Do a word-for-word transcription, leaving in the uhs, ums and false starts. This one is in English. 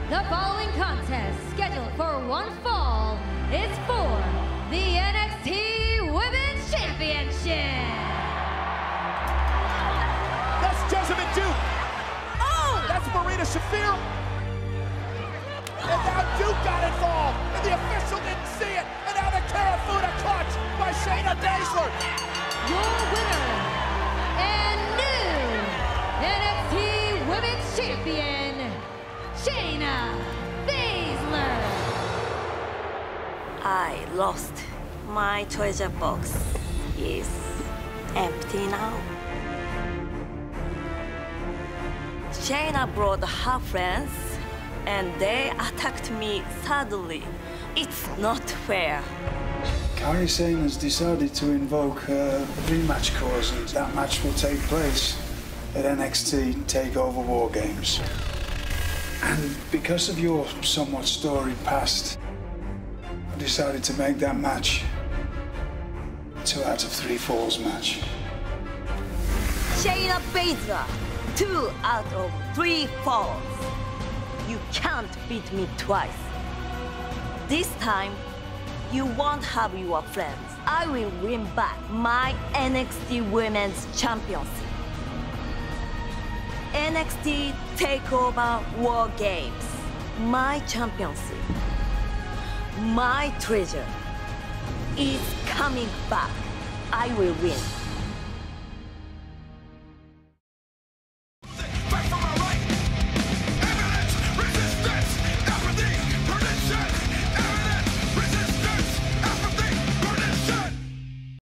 The following contest, scheduled for one fall, is for the N X T Women's Championship. That's Jessamyn Duke. Oh! That's Marina Shafir. And now Duke got involved, and the official didn't see it. And now the Karafuda clutch by Shayna Baszler. Your winner and new N X T Women's Champion, Shayna Baszler. I lost. My treasure box is empty now. Shayna brought her friends, and they attacked me suddenly. It's not fair. Kairi Sane has decided to invoke a rematch clause, and that match will take place at N X T TakeOver War Games. And because of your somewhat storied past, I decided to make that match a two out of three falls match. Shayna Baszler, two out of three falls. You can't beat me twice. This time, you won't have your friends. I will win back my N X T Women's Championship. N X T TakeOver War Games. My championship, my treasure is coming back. I will win.